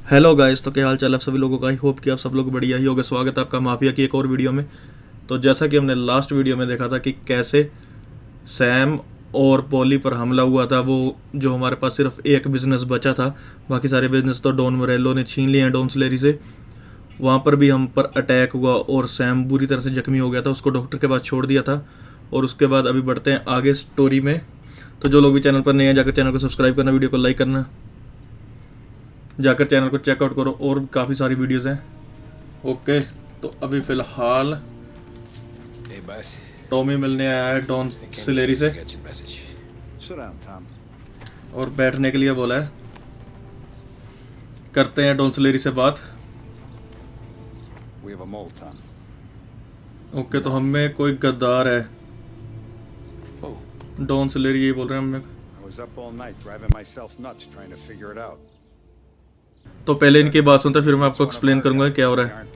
Hello guys, तो क्या हाल चाल है आप सभी लोगों का। आई होप कि आप सब लोग बढ़िया ही होगा। स्वागत है आपका माफिया की एक और वीडियो में। तो जैसा कि हमने लास्ट वीडियो में देखा था कि कैसे सैम और पॉली पर हमला हुआ था, वो जो हमारे पास सिर्फ एक बिजनेस बचा था, बाकी सारे बिजनेस तो डॉन मोरेलो ने छीन लिए हैं डॉन स्लेरी से। वहाँ पर भी हम पर अटैक हुआ और सैम बुरी तरह से जख्मी हो गया था, उसको डॉक्टर के पास छोड़ दिया था। और उसके बाद अभी बढ़ते हैं आगे स्टोरी में। तो जो लोग भी चैनल पर नए हैं, जाकर चैनल को सब्सक्राइब करना, वीडियो को लाइक करना, जाकर चैनल को चेकआउट करो, और काफ़ी सारी वीडियोस हैं। ओके, तो अभी फ़िलहाल टॉमी मिलने आया है डॉन स्लेरी से और बैठने के लिए बोला है। करते हैं डॉन स्लेरी से बात। ओके, तो हमें कोई गद्दार है। डॉन स्लेरी यही बोल रहे हैं हमें। तो पहले इनकी बात सुनते फिर मैं आपको एक्सप्लेन करूंगा क्या हो रहा है।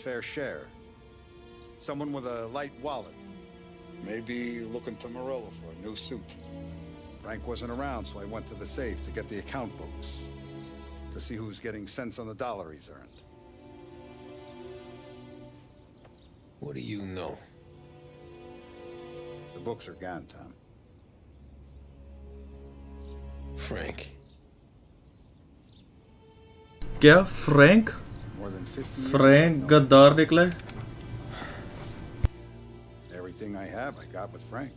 Someone with a light wallet. Maybe looking to Morello for a new suit. Frank wasn't around, so I went to the safe to get the account books. To see who's getting cents on the dollar he's earned. What do you know? The books are gone, Tom. Frank. क्या Frank? Frank गद्दार निकला है? Everything I have, I got with Frank.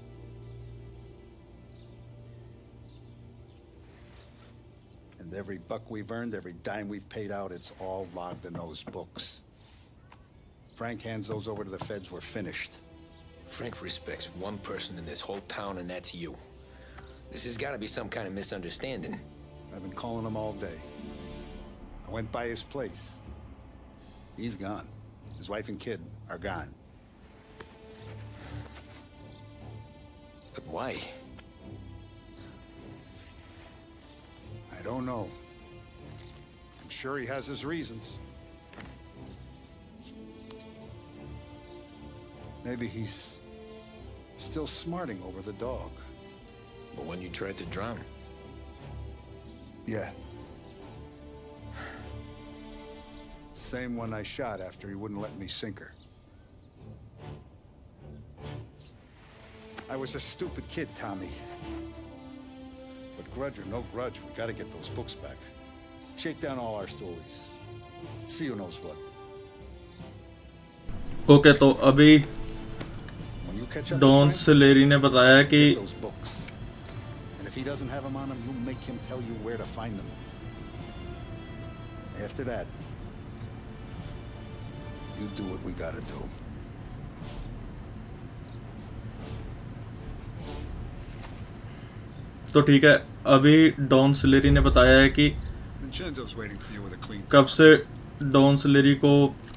And every buck we've earned, every dime we've paid out, it's all logged in those books. Frank hands those over to the feds, we're finished. Frank respects one person in this whole town, and that's you. This has got to be some kind of misunderstanding. I've been calling him all day. I went by his place. He's gone. His wife and kid are gone. But why? I don't know. I'm sure he has his reasons. Maybe he's still smarting over the dog. But when you tried to drown? Yeah. Same one I shot after he wouldn't let me sink her. I was a stupid kid, Tommy. But grudge or no grudge, we gotta get those books back. Shake down all our stories. See who knows what. Okay, तो अभी don slurry ने बताया कि And if he doesn't have them on him, you make him tell you where to find them. After that, you do what we gotta do. तो ठीक है, अभी don slurry ने बताया है कि कब से डॉन स्लेरी को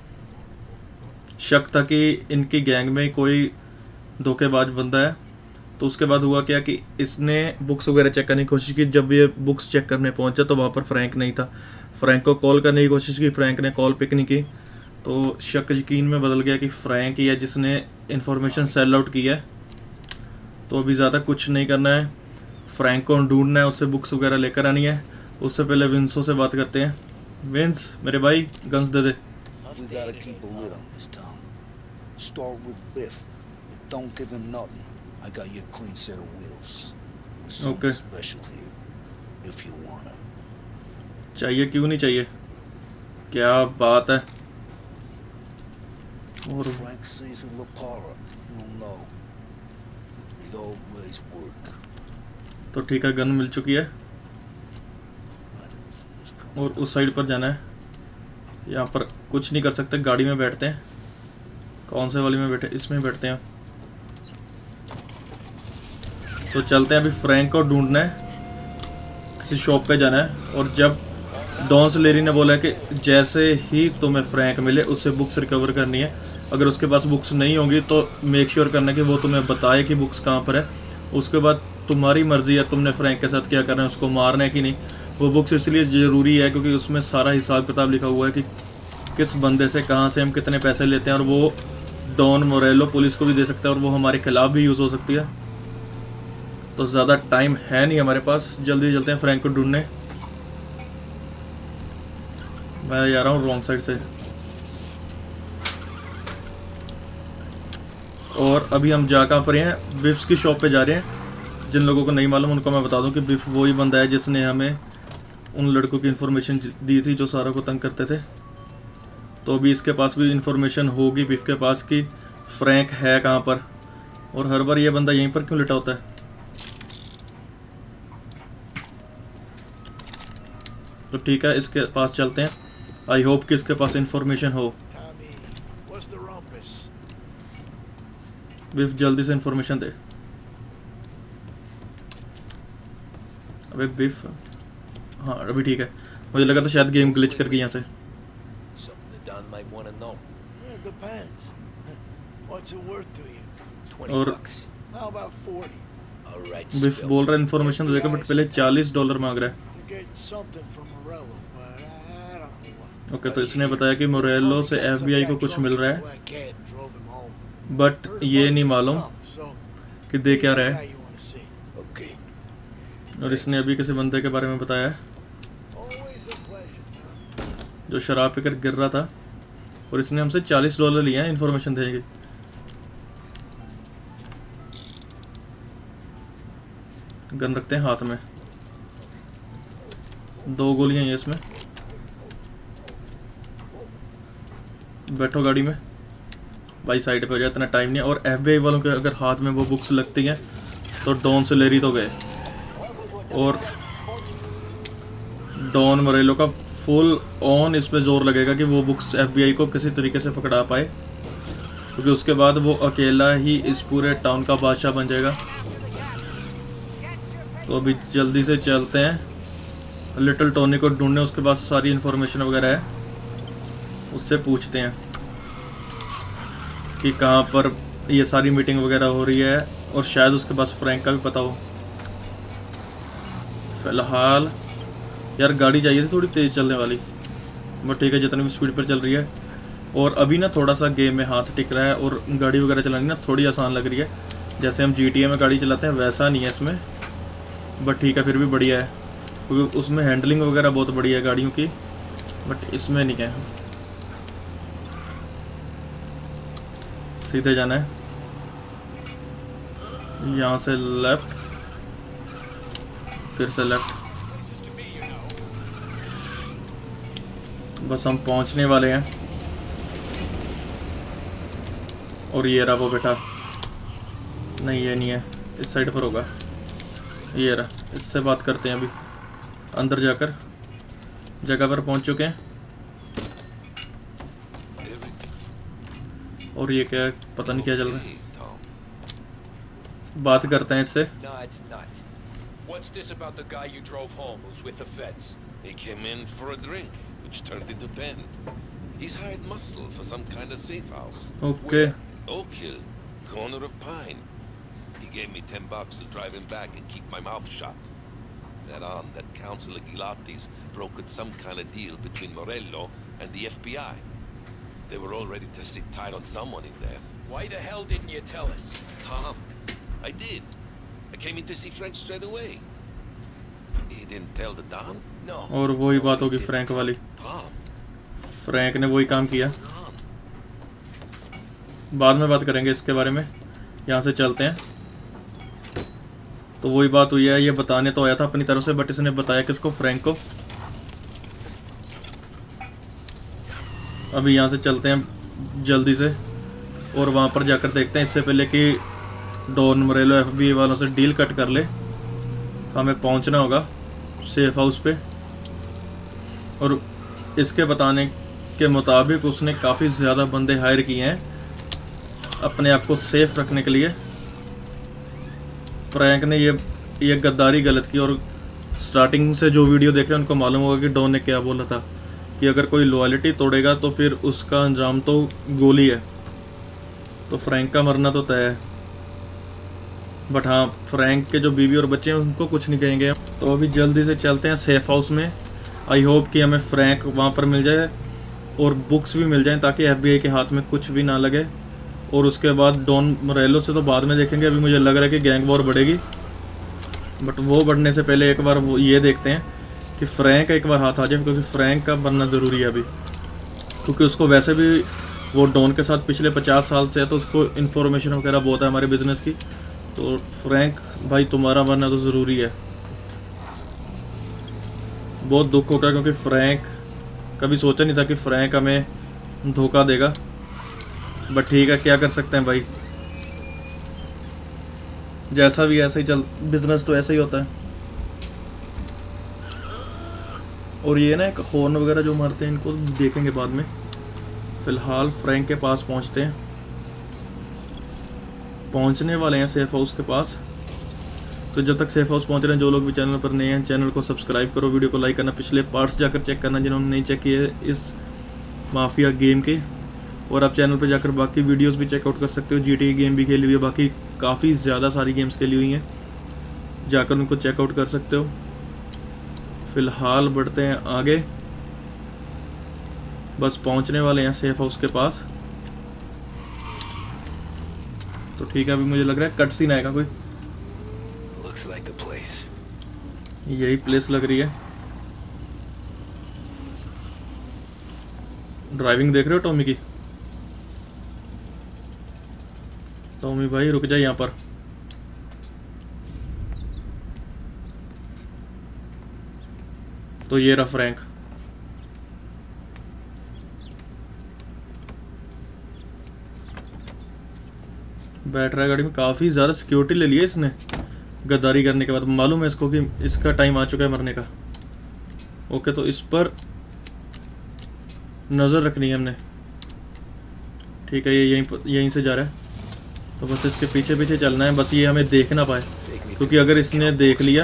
शक था कि इनकी गैंग में कोई धोखेबाज बंदा है। तो उसके बाद हुआ क्या कि इसने बुक्स वगैरह चेक करने की कोशिश की। जब ये बुक्स चेक करने पहुंचा तो वहाँ पर फ्रैंक नहीं था। फ्रैंक को कॉल करने की कोशिश की, फ्रैंक ने कॉल पिक नहीं की। तो शक यकीन में बदल गया कि फ्रैंक ही है जिसने इन्फॉर्मेशन सेल आउट की है। तो अभी ज़्यादा कुछ नहीं करना है, फ्रैंक को ढूंढना है, उससे बुक्स वगैरह लेकर आनी है। उससे पहले विंसो से बात करते हैं। विंस मेरे भाई, गन्स दे दे। ओके, चाहिए क्यों नहीं चाहिए, क्या बात है। और तो ठीक है, गन मिल चुकी है और उस साइड पर जाना है। यहाँ पर कुछ नहीं कर सकते, गाड़ी में बैठते हैं। कौन से वाली में बैठे? इसमें बैठते हैं। तो चलते हैं, अभी फ्रैंक को ढूंढना है, किसी शॉप पे जाना है। और जब डॉन स्लेरी ने बोला कि जैसे ही तुम्हें फ्रैंक मिले उससे बुक्स रिकवर करनी है, अगर उसके पास बुक्स नहीं होंगी तो मेक श्योर करना कि वो तुम्हें बताए कि बुक्स कहाँ पर है। उसके बाद तुम्हारी मर्जी है, तुमने फ्रैंक के साथ क्या करना है, उसको मारना है कि नहीं। वो बुक्स इसलिए ज़रूरी है क्योंकि उसमें सारा हिसाब किताब लिखा हुआ है कि किस बंदे से कहाँ से हम कितने पैसे लेते हैं, और वो डॉन मोरेलो पुलिस को भी दे सकता है और वो हमारे खिलाफ भी यूज़ हो सकती है। तो ज़्यादा टाइम है नहीं हमारे पास, जल्दी चलते हैं फ्रैंक को ढूंढने। मैं जा रहा हूँ रॉन्ग साइड से। और अभी हम जा कहाँ पर हैं, बिफ्स की शॉप पे जा रहे हैं। जिन लोगों को नहीं मालूम उनको मैं बता दूं कि बिफ वही बंदा है जिसने हमें उन लड़कों की इन्फॉर्मेशन दी थी जो सारा को तंग करते थे। तो अभी इसके पास भी इन्फॉर्मेशन होगी बिफ के पास कि फ्रैंक है कहाँ पर, और हर बार ये बंदा यहीं पर क्यों लेटा होता है। तो ठीक है, इसके पास चलते हैं। आई होप कि इसके पास इन्फॉर्मेशन हो। बिफ जल्दी से इन्फॉर्मेशन दे। अबे बिफ, हाँ अभी ठीक है। मुझे लगा था शायद गेम ग्लिच करके यहाँ से। और बिफ बोल रहा है इन्फॉर्मेशन देगा, बट पहले $40 मांग रहा है। ओके, तो इसने बताया कि मोरेलो से FBI को कुछ मिल रहा है, बट ये नहीं मालूम कि दे क्या रहा है। और इसने अभी किसी बंदे के बारे में बताया है जो शराब पीकर गिर रहा था, और इसने हमसे $40 लिया है इन्फॉर्मेशन देने की। गन रखते हैं हाथ में, 2 गोलियां हैं इसमें। बैठो गाड़ी में भाई, साइड पे हो जाए, इतना टाइम नहीं है। और FBI वालों के अगर हाथ में वो बुक्स लगती हैं तो डॉन से लेरी तो गए। और डॉन मोरेलो का फुल ऑन इस पे जोर लगेगा कि वो बुक्स FBI को किसी तरीके से पकड़ा पाए, क्योंकि उसके बाद वो अकेला ही इस पूरे टाउन का बादशाह बन जाएगा। तो अभी जल्दी से चलते हैं लिटिल टोनी को ढूंढने, उसके पास सारी इन्फॉर्मेशन वगैरह है, उससे पूछते हैं कि कहाँ पर ये सारी मीटिंग वगैरह हो रही है, और शायद उसके पास फ्रैंक का भी पता हो। फिलहाल यार गाड़ी चाहिए थी थोड़ी तेज़ चलने वाली, बट ठीक है जितनी भी स्पीड पर चल रही है। और अभी ना थोड़ा सा गेम में हाथ टिक रहा है, और गाड़ी वगैरह चलानी ना थोड़ी आसान लग रही है। जैसे हम GTA में गाड़ी चलाते हैं वैसा नहीं है इसमें, बट ठीक है फिर भी बढ़िया है, क्योंकि उसमें हैंडलिंग वगैरह बहुत बढ़िया है गाड़ियों की, बट इसमें नहीं है। सीधे जाना है, यहाँ से लेफ्ट, फिर से लेफ्ट। बस हम पहुंचने वाले हैं। और ये रहा वो बेटा, नहीं ये नहीं है, इस साइड पर होगा। ये रहा, इससे बात करते हैं अभी। अंदर जाकर जगह पर पहुंच चुके हैं। और ये क्या है, पता नहीं क्या चल रहा है। बात करते हैं इससे। What's this about the guy you drove home who's with the feds? He came in for a drink, which turned into Ben. He's hired muscle for some kind of safe house. Okay. Oak Hill, corner of Pine. He gave me $10 to drive him back and keep my mouth shut. That on that Councilor Gilatti's brokered some kind of deal between Morello and the FBI. They were all ready to sit tight on someone in there. Why the hell didn't you tell us? Tom, I did. I came in to see Frank straight away. He didn't tell the Don? No. और वही बात होगी Frank वाली। Tom. Frank ने वही काम किया। बाद में बात करेंगे इसके बारे में। यहाँ से चलते हैं। तो वही बात हुई है, ये बताने तो आया था अपनी तरफ से, बट इसने बताया किसको, फ्रैंक को। अभी यहाँ से चलते हैं जल्दी से, और वहाँ पर जाकर देखते हैं, इससे पहले कि डॉन मोरेलो FBI वालों से डील कट कर ले, हमें पहुँचना होगा सेफ हाउस पे। और इसके बताने के मुताबिक उसने काफ़ी ज़्यादा बंदे हायर किए हैं अपने आप को सेफ रखने के लिए। फ्रैंक ने ये गद्दारी गलत की, और स्टार्टिंग से जो वीडियो देख रहे हैं उनको मालूम होगा कि डॉन ने क्या बोला था कि अगर कोई लॉयल्टी तोड़ेगा तो फिर उसका अंजाम तो गोली है। तो फ्रैंक का मरना तो तय है, बट हाँ फ्रैंक के जो बीवी और बच्चे हैं उनको कुछ नहीं कहेंगे। तो अभी जल्दी से चलते हैं सेफ हाउस में। आई होप कि हमें फ्रैंक वहाँ पर मिल जाए और बुक्स भी मिल जाएं, ताकि FBI के हाथ में कुछ भी ना लगे। और उसके बाद डॉन मोरेलो से तो बाद में देखेंगे। अभी मुझे लग रहा है कि गैंग वॉर बढ़ेगी, बट वो बढ़ने से पहले एक बार वो ये देखते हैं कि फ्रैंक एक बार हाथ आ जाए, क्योंकि फ्रैंक का बनना ज़रूरी है अभी, क्योंकि उसको वैसे भी वो डॉन के साथ पिछले 50 साल से है, तो उसको इन्फॉर्मेशन वगैरह बहुत है हमारे बिज़नेस की। तो फ्रैंक भाई तुम्हारा बनना तो ज़रूरी है। बहुत दुख होगा, क्योंकि फ्रैंक कभी सोचा नहीं था कि फ्रैंक हमें धोखा देगा, बट ठीक है, क्या कर सकते हैं भाई, जैसा भी ऐसा ही चल, बिजनेस तो ऐसा ही होता है। और ये ना एक हॉर्न वगैरह जो मारते हैं, इनको देखेंगे बाद में। फ़िलहाल फ्रैंक के पास पहुंचते हैं, पहुंचने वाले हैं सेफ हाउस के पास। तो जब तक सेफ हाउस पहुंच रहे हैं, जो लोग भी चैनल पर नए हैं, चैनल को सब्सक्राइब करो, वीडियो को लाइक करना, पिछले पार्ट्स जाकर चेक करना जिन्होंने नहीं चेक किए इस माफिया गेम के। और आप चैनल पर जाकर बाकी वीडियोस भी चेकआउट कर सकते हो। GTA गेम भी खेली हुई है, बाकी काफ़ी ज़्यादा सारी गेम्स खेली हुई हैं, जाकर उनको चेकआउट कर सकते हो। फ़िलहाल बढ़ते हैं आगे, बस पहुंचने वाले हैं सेफ हाउस के पास। तो ठीक है, अभी मुझे लग रहा है कट सीन आएगा कोई। Looks like the place. यही प्लेस लग रही है। ड्राइविंग देख रहे हो टॉमी की? टॉमी भाई रुक जा यहाँ पर। तो ये रहा फ्रैंक। बैठ रहा है गाड़ी में, काफ़ी ज़्यादा सिक्योरिटी ले लिया इसने गद्दारी करने के बाद। मालूम है इसको कि इसका टाइम आ चुका है मरने का। ओके, तो इस पर नज़र रखनी है हमने। ठीक है, ये यहीं से जा रहा है, तो बस इसके पीछे पीछे चलना है, बस ये हमें देख ना पाए, क्योंकि अगर इसने देख लिया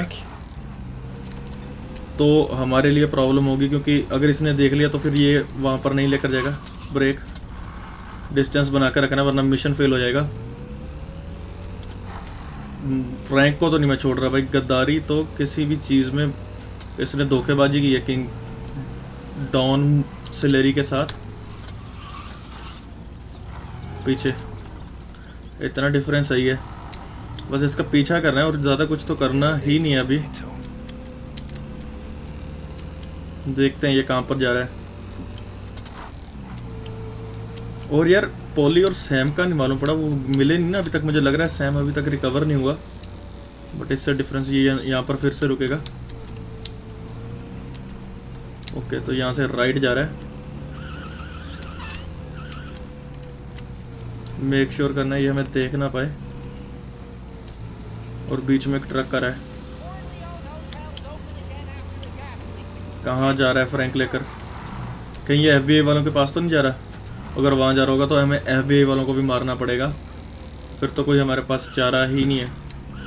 तो हमारे लिए प्रॉब्लम होगी। क्योंकि अगर इसने देख लिया तो फिर ये वहाँ पर नहीं लेकर जाएगा। ब्रेक डिस्टेंस बना कर रखना, वरना मिशन फेल हो जाएगा। फ्रैंक को तो नहीं मैं छोड़ रहा भाई। गद्दारी तो किसी भी चीज़ में इसने धोखेबाजी की है किंग डॉन सिलेरी के साथ। पीछे इतना डिफरेंस सही है, बस इसका पीछा करना है और ज़्यादा कुछ तो करना ही नहीं है अभी। देखते हैं ये कहाँ पर जा रहा है। और यार पॉली और सैम का नहीं मालूम पड़ा, वो मिले नहीं ना अभी तक। मुझे लग रहा है सैम अभी तक रिकवर नहीं हुआ, बट इससे डिफरेंस ये यहाँ पर फिर से रुकेगा। ओके, तो यहाँ से राइट जा रहा है। मेक श्योर करना है ये हमें देख ना पाए। और बीच में एक ट्रक आ रहा है। कहाँ जा रहा है फ्रैंक लेकर? कहीं ये FBI वालों के पास तो नहीं जा रहा? अगर वहाँ जा रहा होगा तो हमें FBI वालों को भी मारना पड़ेगा, फिर तो कोई हमारे पास चारा ही नहीं है।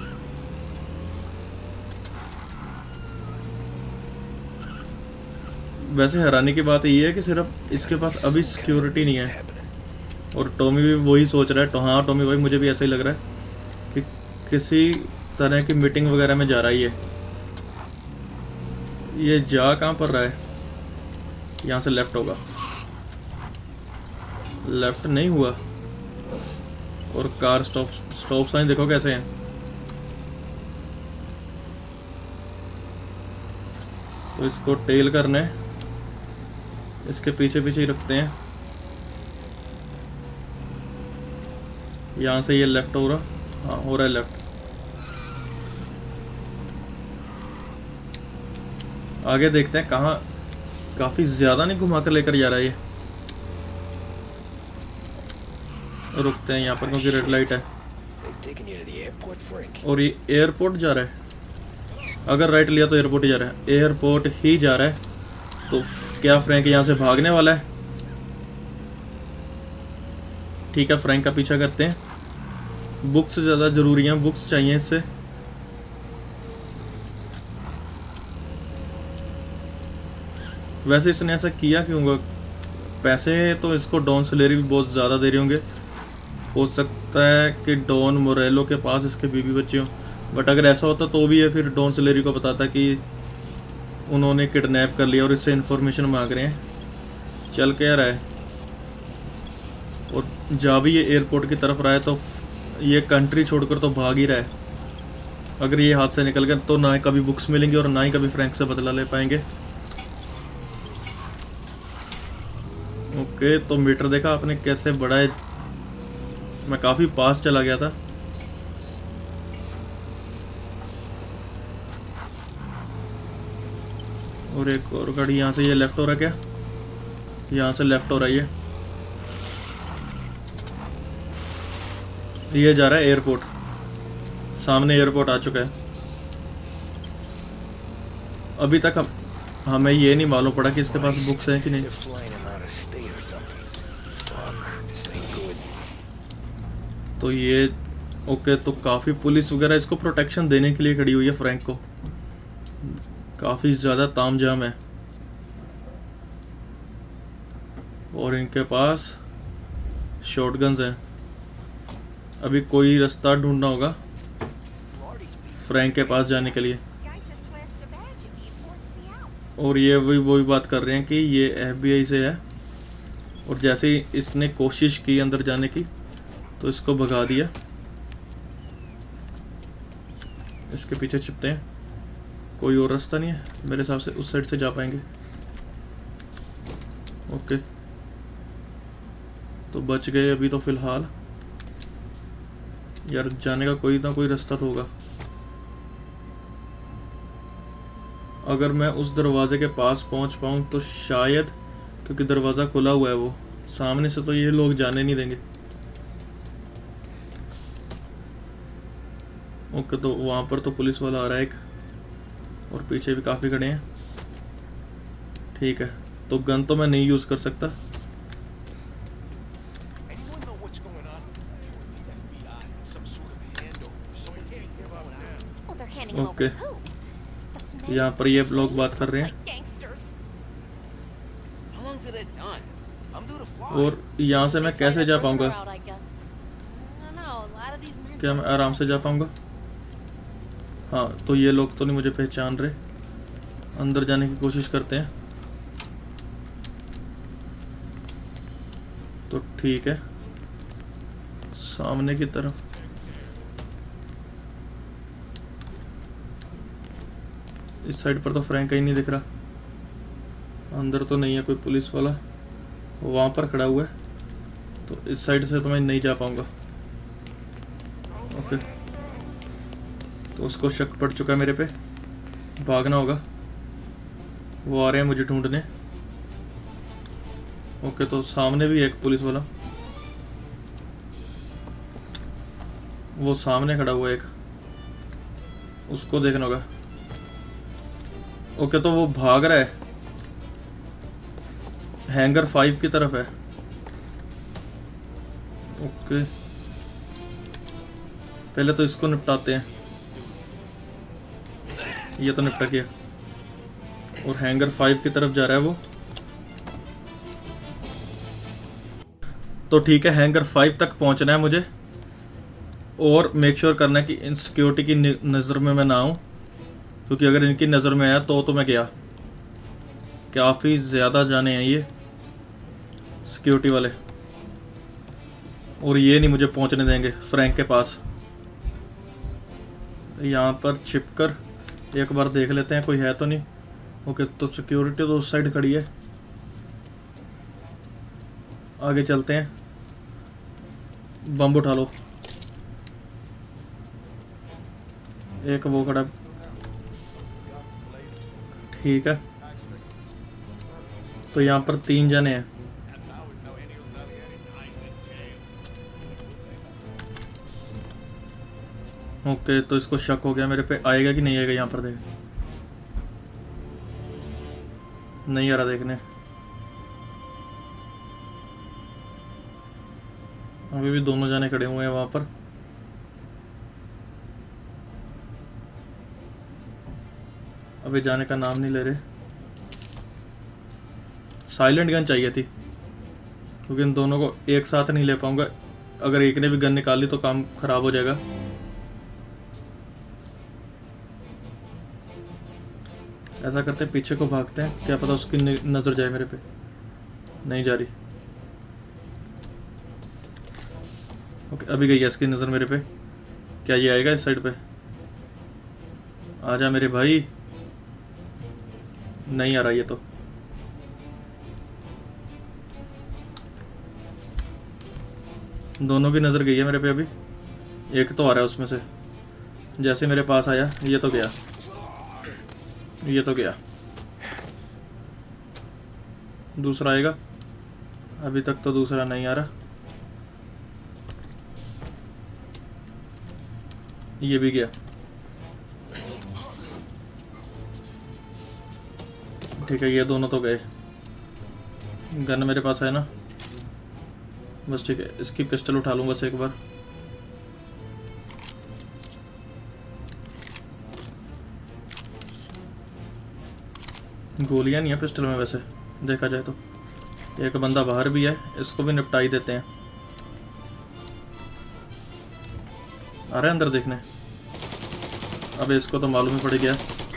वैसे हैरानी की बात ये है कि सिर्फ इसके पास अभी सिक्योरिटी नहीं है, और टॉमी भी वही सोच रहा है। तो हाँ टॉमी भाई, मुझे भी ऐसा ही लग रहा है कि किसी तरह की मीटिंग वगैरह में जा रहा है ये जा कहाँ पर रहा है? यहाँ से लेफ्ट होगा। लेफ्ट नहीं हुआ। और कार स्टॉप साइन देखो कैसे हैं। तो इसको टेल करना है, इसके पीछे पीछे ही रखते हैं। यहाँ से ये लेफ्ट हो रहा, हाँ हो रहा है लेफ्ट। आगे देखते हैं कहाँ। काफ़ी ज़्यादा नहीं घुमा कर लेकर जा रहा है ये। रुकते हैं यहाँ पर क्योंकि रेड लाइट है, और ये एयरपोर्ट जा रहा है। अगर राइट लिया तो एयरपोर्ट ही जा रहा है, एयरपोर्ट ही जा रहा है। तो क्या फ्रैंक यहाँ से भागने वाला है? ठीक है, फ्रैंक का पीछा करते हैं। बुक्स ज़्यादा ज़रूरी हैं, बुक्स चाहिए इससे। वैसे इसने ऐसा किया क्यों होगा? पैसे तो इसको डॉन सिलेरी भी बहुत ज़्यादा दे रहे होंगे। हो सकता है कि डॉन मोरेलो के पास इसके बीवी बच्चे हों, बट अगर ऐसा होता तो भी है फिर डॉन सिलेरी को बताता कि उन्होंने किडनैप कर लिया और इससे इन्फॉर्मेशन मांग रहे हैं। चल क्या रहा है? और जा भी ये एयरपोर्ट की तरफ रहा है, तो ये कंट्री छोड़कर तो भाग ही रहा है। अगर ये हाथ से निकल गए तो ना ही कभी बुक्स मिलेंगी और ना ही कभी फ्रैंक से बदला ले पाएंगे। ओके, तो मीटर देखा आपने कैसे बड़ा है, मैं काफ़ी पास चला गया था। और एक और गाड़ी यहाँ से, ये लेफ्ट हो रहा क्या? यहाँ से लेफ्ट हो रहा है ये जा रहा है एयरपोर्ट। सामने एयरपोर्ट आ चुका है। अभी तक हमें ये नहीं मालूम पड़ा कि इसके पास बुक्स हैं कि नहीं। तो ये ओके, तो काफ़ी पुलिस वगैरह इसको प्रोटेक्शन देने के लिए खड़ी हुई है फ्रैंक को। काफ़ी ज़्यादा तामझाम है और इनके पास शॉटगन्स हैं। अभी कोई रास्ता ढूंढना होगा फ्रैंक के पास जाने के लिए। और ये वही बात कर रहे हैं कि ये FBI से है और जैसे ही इसने कोशिश की अंदर जाने की तो इसको भगा दिया। इसके पीछे छिपते हैं। कोई और रास्ता नहीं है मेरे हिसाब से, उस साइड से जा पाएंगे। ओके, तो बच गए अभी तो फिलहाल। यार जाने का कोई ना कोई रास्ता तो होगा। अगर मैं उस दरवाजे के पास पहुंच पाऊं तो शायद, क्योंकि दरवाज़ा खुला हुआ है वो सामने से, तो ये लोग जाने नहीं देंगे। ओके, तो वहाँ पर तो पुलिस वाला आ रहा है एक, और पीछे भी काफ़ी खड़े हैं। ठीक है, तो गन तो मैं नहीं यूज़ कर सकता। ओके, यहाँ पर ये लोग बात कर रहे हैं और यहाँ से मैं कैसे जा पाऊंगा? क्या मैं आराम से जा पाऊंगा? हाँ, तो ये लोग तो नहीं मुझे पहचान रहे। अंदर जाने की कोशिश करते हैं। तो ठीक है, सामने की तरफ। इस साइड पर तो फ्रैंक ही नहीं दिख रहा। अंदर तो नहीं है कोई पुलिस वाला, वहाँ पर खड़ा हुआ है। तो इस साइड से तो मैं नहीं जा पाऊंगा। ओके, तो उसको शक पड़ चुका है मेरे पे। भागना होगा, वो आ रहे हैं मुझे ढूंढने। ओके, तो सामने भी एक पुलिस वाला, वो सामने खड़ा हुआ है एक, उसको देखना होगा। ओके, तो वो भाग रहा है, हैंगर 5 की तरफ है। ओके, पहले तो इसको निपटाते हैं। ये तो निपटा गया और हैंगर 5 की तरफ जा रहा है वो। तो ठीक है, हैंगर 5 तक पहुंचना है मुझे और मेक श्योर करना है कि इन सिक्योरिटी की नज़र में मैं ना आऊँ, क्योंकि अगर इनकी नज़र में आया तो मैं गया। काफ़ी ज़्यादा जाने हैं ये सिक्योरिटी वाले, और ये नहीं मुझे पहुंचने देंगे फ्रैंक के पास। यहाँ पर छिपकर एक बार देख लेते हैं कोई है तो नहीं। ओके, तो सिक्योरिटी तो उस साइड खड़ी है। आगे चलते हैं। बम उठा लो। एक वो खड़ा, ठीक है। तो यहाँ पर 3 जने हैं। ओके, तो इसको शक हो गया मेरे पे। आएगा कि नहीं आएगा यहाँ पर? देख, नहीं आ रहा देखने। अभी भी दोनों जाने खड़े हुए हैं वहाँ पर। अभी जाने का नाम नहीं ले रहे। साइलेंट गन चाहिए थी, क्योंकि इन दोनों को एक साथ नहीं ले पाऊंगा। अगर एक ने भी गन निकाली तो काम खराब हो जाएगा। ऐसा करते हैं, पीछे को भागते हैं, क्या पता उसकी नज़र जाए मेरे पे। नहीं जा रही। ओके, अभी गई है इसकी नज़र मेरे पे। क्या ये आएगा इस साइड पे? आजा मेरे भाई। नहीं आ रहा ये तो। दोनों की नज़र गई है मेरे पे अभी। एक तो आ रहा है उसमें से। जैसे मेरे पास आया ये तो गया, ये तो गया। दूसरा आएगा। अभी तक तो दूसरा नहीं आ रहा। ये भी गया। ठीक है, ये दोनों तो गए। गन मेरे पास है ना, बस ठीक है। इसकी पिस्टल उठा लूँ बस एक बार। गोलियां नहीं है पिस्टल में वैसे देखा जाए तो। एक बंदा बाहर भी है, इसको भी निपटा ही देते हैं। आ रहे हैं अंदर देखने। अबे इसको तो मालूम ही पड़ गया।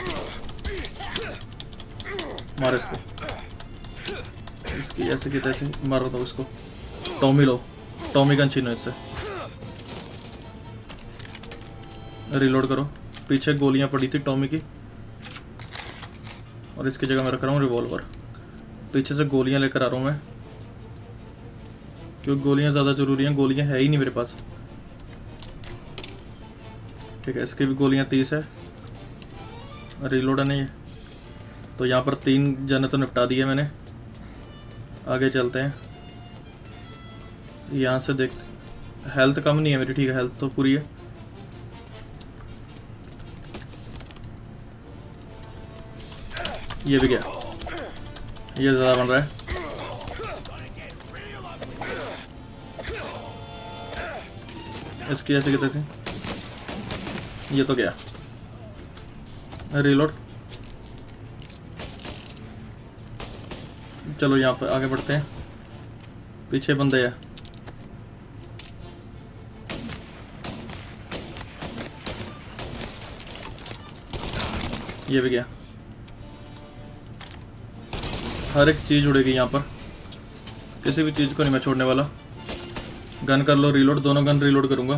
मार इसको, इसकी ऐसे की तैसे मार दो इसको। टॉमी लो, टॉमी गन छीनो इससे। रिलोड करो। पीछे गोलियां पड़ी थी टॉमी की, और इसकी जगह मैं रख रहा हूँ रिवॉल्वर। पीछे से गोलियां लेकर आ रहा हूँ मैं, क्योंकि गोलियां ज़्यादा ज़रूरी हैं। गोलियां है ही नहीं मेरे पास। ठीक है, इसकी भी गोलियां 30 है। रिलोड है नहीं, तो यहाँ पर 3 जने तो निपटा दिए मैंने। आगे चलते हैं। यहाँ से देखते। हेल्थ कम नहीं है मेरी, ठीक है, हेल्थ तो पूरी है। ये भी गया। ये ज़्यादा बन रहा है। इसकी ऐसे की तैसे। ये तो गया। रिलोड। चलो यहाँ पर आगे बढ़ते हैं। पीछे बंदे हैं। ये भी गया। हर एक चीज़ उड़ेगी यहाँ पर, किसी भी चीज़ को नहीं मैं छोड़ने वाला। गन कर लो रिलोड, दोनों गन रिलोड करूँगा।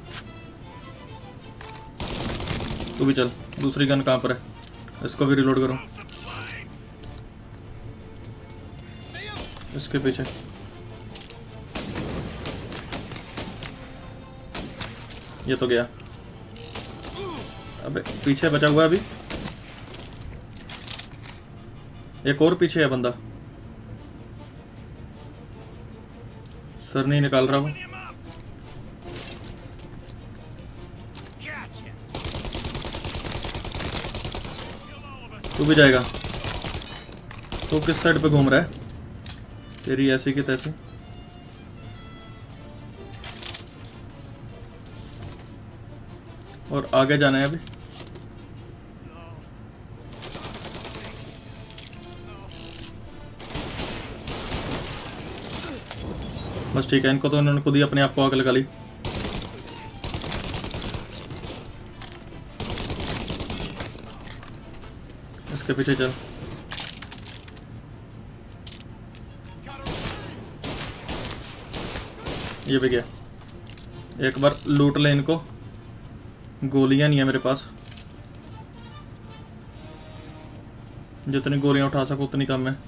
तू भी चल। दूसरी गन कहाँ पर है, इसको भी रिलोड करूँ। इसके पीछे। ये तो गया। अबे पीछे बचा हुआ है अभी। एक और पीछे है बंदा। सर नहीं निकाल रहा हूँ। तू भी जाएगा। तू किस साइड पे घूम रहा है? तेरी ऐसी की तैसी। और आगे जाना है अभी। बस ठीक है, इनको तो उन्होंने खुद ही अपने आप को आग लगा ली। इसके पीछे चल। ये भी गया। एक बार लूट ले इनको। गोलियां नहीं है मेरे पास, जितनी गोलियां उठा सकूं उतनी कम है।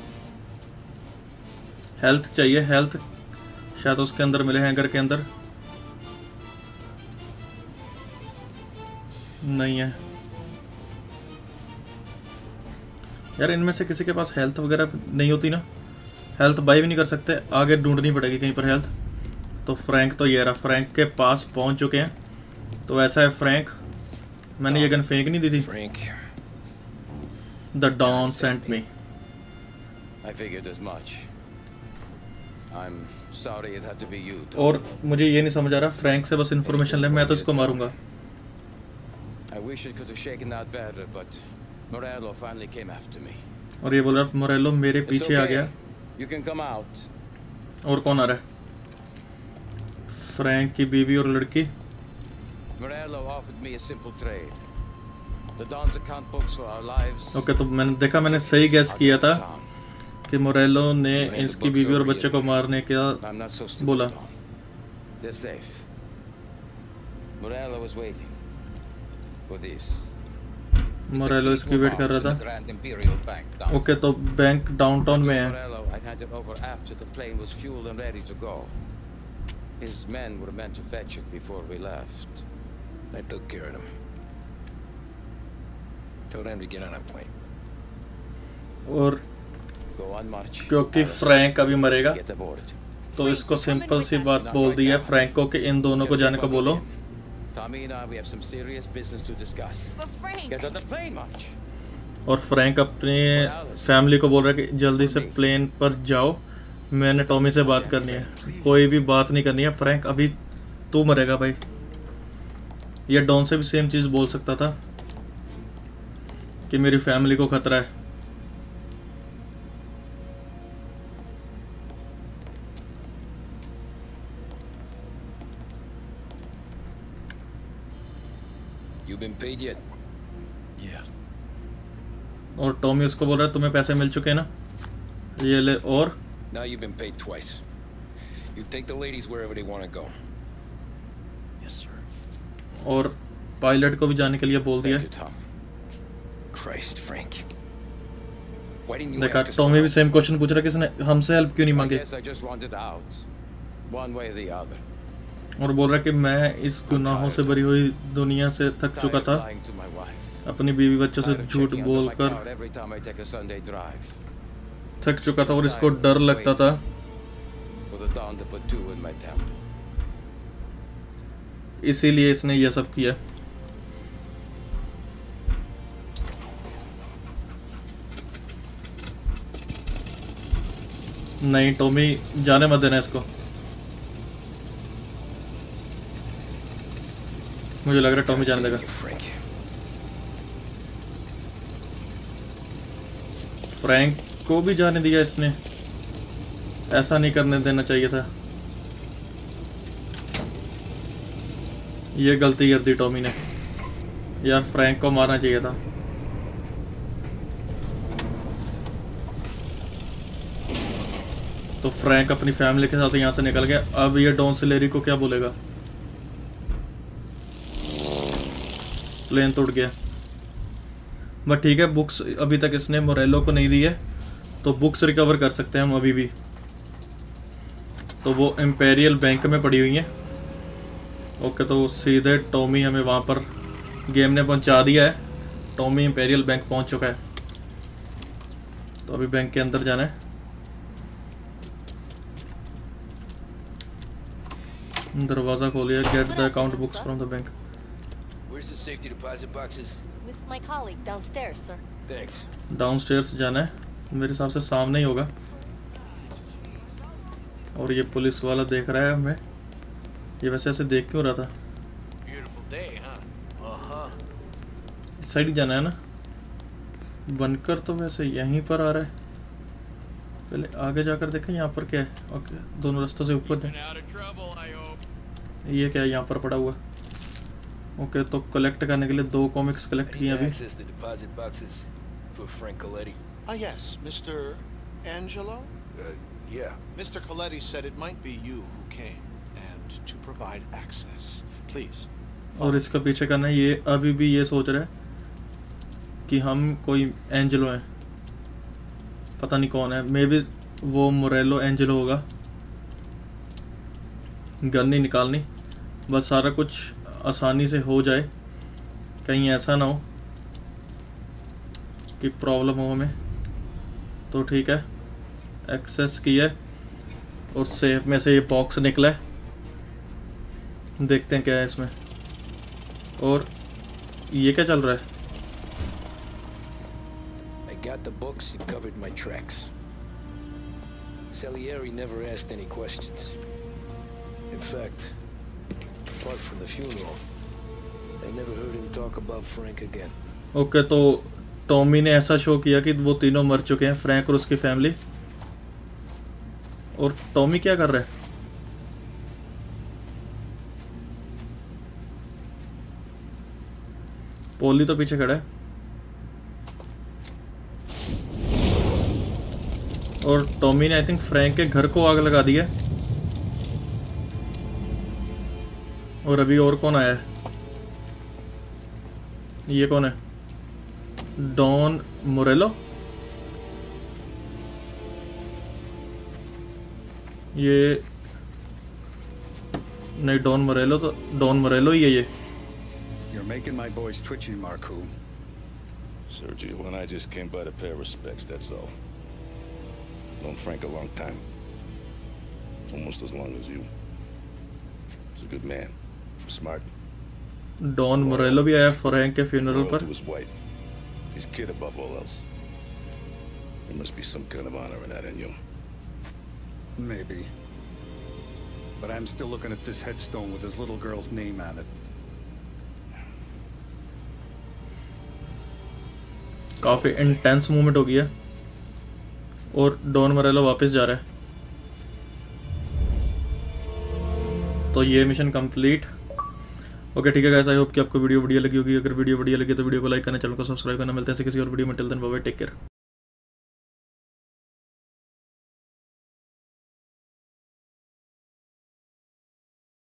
हेल्थ चाहिए, हेल्थ शायद उसके अंदर मिले, हैंगर के अंदर नहीं है। यार इनमें से किसी के पास हेल्थ वगैरह नहीं होती ना, हेल्थ बाई भी नहीं कर सकते। आगे ढूंढनी पड़ेगी कहीं पर हेल्थ। तो फ्रैंक तो ये रहा, फ्रैंक के पास पहुंच चुके हैं। तो ऐसा है फ्रैंक, मैंने ये गन फेंक नहीं दी थी। The don sent me. और मुझे ये नहीं समझ आ रहा, फ्रैंक से बस इन्फॉर्मेशन ले, मैं तो इसको मारूंगा। और ये बोल रहा मोरेलो मेरे पीछे आ गया। और कौन आ रहा है? फ्रैंक की बीवी और लड़की। ओके, तो मैंने देखा, मैंने सही गैस किया था कि मोरेलो ने इसकी बीवी और बच्चे को मारने का बोला। मोरेलो इसकी वेट कर रहा था। ओके, तो बैंक डाउनटाउन में है। His men were meant to fetch it before we left. I took care of them. Told them to get on a plane. और Go on march. क्योंकि फ्रैंक अभी मरेगा Get aboard. तो इसको simple सी बात बोल दी है फ्रैंक को कि इन दोनों को जाने को बोलो। Tommy and I, we have some serious business to discuss. But Frank! Get on the plane, March. और फ्रैंक अपने फैमिली को बोल रहा है कि जल्दी से प्लेन पर जाओ, मैंने टॉमी से बात करनी है, कोई भी बात नहीं करनी है। फ्रैंक अभी तू मरेगा भाई। ये डॉन से भी सेम चीज़ बोल सकता था कि मेरी फैमिली को खतरा है। You been paid yet? Yeah. और टॉमी उसको बोल रहा है तुम्हें पैसे मिल चुके हैं ना, ये ले। और Now you've been paid twice. You take the ladies wherever they want to go. Yes, sir. और पायलट को भी जाने के लिए बोल दिया। Thank you, Tom. Christ, Frank. Why didn't you देखा ask us टॉमी भी first? सेम क्वेश्चन पूछ रहा है, किसने हमसे हेल्प क्यों नहीं I मांगी। guess I just wanted out, one way or the other. और बोल रहा है कि मैं इस गुनाहों से भरी हुई दुनिया से थक चुका Tired था, of lying to my wife. अपनी बीवी बच्चों से Tired of झूठ checking under my बोलकर car every time I take a Sunday drive. थक चुका था और इसको डर लगता था। For the dawn to put two in my temple. इसीलिए इसने ये सब किया। नहीं टॉमी, जाने मत देना इसको। मुझे लग रहा है टॉमी जाने देगा। Frank. फ्रैंक को भी जाने दिया इसने, ऐसा नहीं करने देना चाहिए था। ये गलती कर दी टॉमी ने यार, फ्रैंक को मारना चाहिए था। तो फ्रैंक अपनी फैमिली के साथ यहाँ से निकल गया। अब ये डॉन सिलेरी को क्या बोलेगा। प्लेन टूट गया, बट ठीक है, बुक्स अभी तक इसने मोरेलो को नहीं दी है, तो बुक्स रिकवर कर सकते हैं हम अभी भी। तो वो इम्पेरियल बैंक में पड़ी हुई हैं। ओके, तो सीधे टॉमी हमें वहाँ पर गेम ने पहुँचा दिया है। टॉमी इम्पेरियल बैंक पहुँच चुका है। तो अभी बैंक के अंदर जाना है। दरवाज़ा खोलिए। Get the account books from the bank. Where's the safety deposit boxes? With my colleague downstairs, sir. Thanks. Downstairs जाना है, मेरे हिसाब से सामने ही होगा। और ये पुलिस वाला देख रहा है हमें। ये वैसे ऐसे देख क्यों रहा था। Beautiful day, huh? Uh-huh. इस साइड ही जाना है ना। बनकर तो वैसे यहीं पर आ रहा है। पहले आगे जाकर देखें यहाँ पर क्या है। ओके, दोनों रास्तों से ऊपर है। Been out of trouble, I hope. ये क्या है यहाँ पर पड़ा हुआ। ओके, तो कलेक्ट करने के लिए 2 कॉमिक्स कलेक्ट I किए need अभी। access to deposit boxes for Frank Coletti. Ah, yes, Mr. Angelo? Yeah. Mr. Coletti said it might be you who came, and to provide access. Please. और इसका पीछे करना है। ये अभी भी ये सोच रहा है कि हम कोई एंजेलो हैं, पता नहीं कौन है। मे बी वो मोरेलो एंजेलो होगा। गन नहीं निकालनी, बस सारा कुछ आसानी से हो जाए, कहीं ऐसा ना हो कि प्रॉब्लम हो हमें। तो ठीक है, एक्सेस किया है और सेफ में से ये बॉक्स निकला है। देखते हैं क्या है इसमें। और ये क्या चल रहा है। I got the books, you covered my tracks. Salieri never asked any questions. In fact, apart from the funeral, I never heard him talk about Frank again. Okay, तो टॉमी ने ऐसा शो किया कि वो तीनों मर चुके हैं, फ्रैंक और उसकी फैमिली। और टॉमी क्या कर रहा है। पोली तो पीछे खड़ा है। और टॉमी ने आई थिंक फ्रैंक के घर को आग लगा दी है। और अभी और कौन आया है। ये कौन है। डॉन मोरेलो, ये नहीं, डॉन मोरेलो तो डॉन मोरेलो ही है ये। You're making my boys twitchy, Marku. Sergio and I just came by to pay our respects, that's all. Known Frank a long time. Almost as long as you. He's a good man. Smart. Don Morello भी आया Frank के funeral Loyal पर। to his wife. His kid above all else. There must be some kind of honor in that in you. Maybe. But I'm still looking at this headstone with his little girl's name on it. काफी intense movement हो गया और don मोरेलो वापस जा रहा है। तो ये मिशन कंप्लीट। ओके ठीक है गाइस, आई होप कि आपको वीडियो बढ़िया लगी होगी। अगर वीडियो बढ़िया लगी तो वीडियो को लाइक करना, चैनल को सब्सक्राइब करना। मिलते हैं किसी और वीडियो में। Till then bye bye, take care.